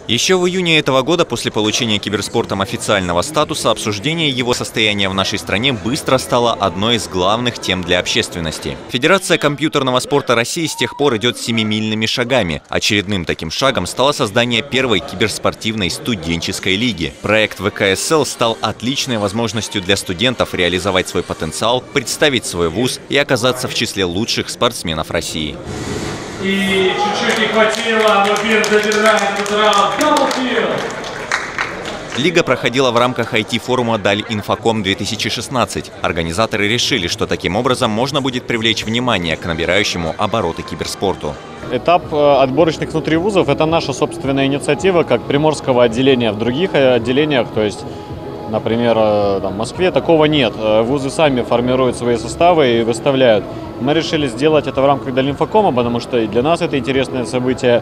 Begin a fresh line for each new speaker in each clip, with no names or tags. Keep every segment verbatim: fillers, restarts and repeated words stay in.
Еще в июне этого года, после получения киберспортом официального статуса, обсуждение его состояния в нашей стране быстро стало одной из главных тем для общественности. Федерация компьютерного спорта России с тех пор идет семимильными шагами. Очередным таким шагом стало создание первой киберспортивной студенческой лиги. Проект вэ ка эс эл стал отличной возможностью для студентов реализовать свой потенциал, представить свой вуз и оказаться в числе лучших спортсменов России.
И чуть-чуть не хватило, но Бир забирает этот раунд. Даблкил!
Лига проходила в рамках ай ти-форума Дальинфоком-две тысячи шестнадцать. Организаторы решили, что таким образом можно будет привлечь внимание к набирающему обороты киберспорту.
Этап отборочных внутривузов – это наша собственная инициатива, как приморского отделения. В других отделениях, то есть, например, там, в Москве такого нет. Вузы сами формируют свои составы и выставляют. Мы решили сделать это в рамках Дальинфокома, потому что и для нас это интересное событие.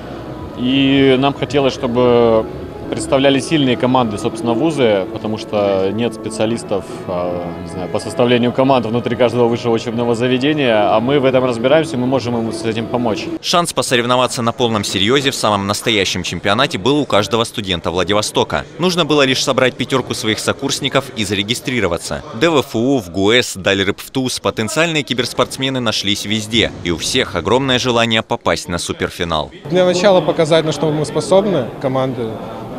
И нам хотелось, чтобы представляли сильные команды, собственно, вузы, потому что нет специалистов, не знаю, по составлению команд внутри каждого высшего учебного заведения, а мы в этом разбираемся, мы можем им с этим помочь.
Шанс посоревноваться на полном серьезе в самом настоящем чемпионате был у каждого студента Владивостока. Нужно было лишь собрать пятерку своих сокурсников и зарегистрироваться. В дэ вэ эф у, в ГУЭС, Дальрыбвтуз потенциальные киберспортсмены нашлись везде, и у всех огромное желание попасть на суперфинал.
Для начала показать, на что мы способны, команды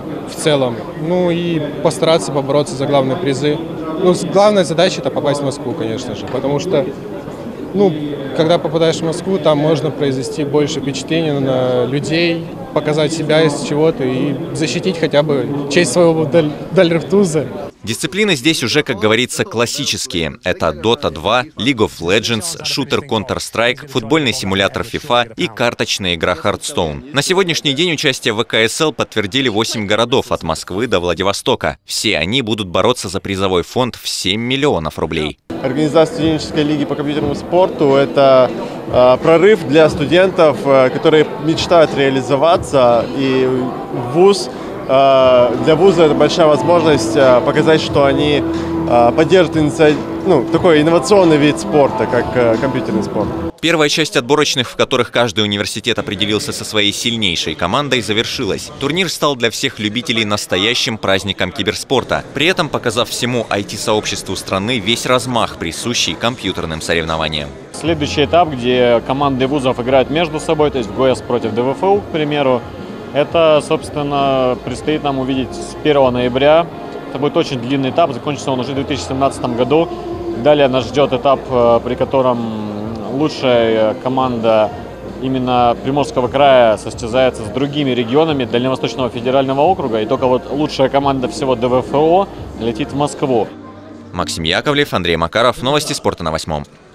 в целом, ну и постараться побороться за главные призы. Ну, главная задача – это попасть в Москву, конечно же, потому что, ну, когда попадаешь в Москву, там можно произвести больше впечатления на людей, показать себя из чего-то и защитить хотя бы честь своего Дальрыбвтуза.
Дисциплины здесь уже, как говорится, классические. Это дота два, League of Legends, шутер Counter-Strike, футбольный симулятор FIFA и карточная игра Hearthstone. На сегодняшний день участие в вэ ка эс эл подтвердили восемь городов от Москвы до Владивостока. Все они будут бороться за призовой фонд в семь миллионов рублей.
Организация студенческой лиги по компьютерному спорту – это э, прорыв для студентов, э, которые мечтают реализоваться, и вуз. Для вуза это большая возможность показать, что они поддерживают инициатив... ну, такой инновационный вид спорта, как компьютерный спорт.
Первая часть отборочных, в которых каждый университет определился со своей сильнейшей командой, завершилась. Турнир стал для всех любителей настоящим праздником киберспорта, при этом показав всему ай ти-сообществу страны весь размах, присущий компьютерным соревнованиям.
Следующий этап, где команды вузов играют между собой, то есть ГУЭС против дэ вэ эф у, к примеру, это, собственно, предстоит нам увидеть с первого ноября. Это будет очень длинный этап, закончится он уже в две тысячи семнадцатом году. Далее нас ждет этап, при котором лучшая команда именно Приморского края состязается с другими регионами Дальневосточного федерального округа. И только вот лучшая команда всего дэ вэ эф о летит в Москву.
Максим Яковлев, Андрей Макаров. Новости спорта на восьмом.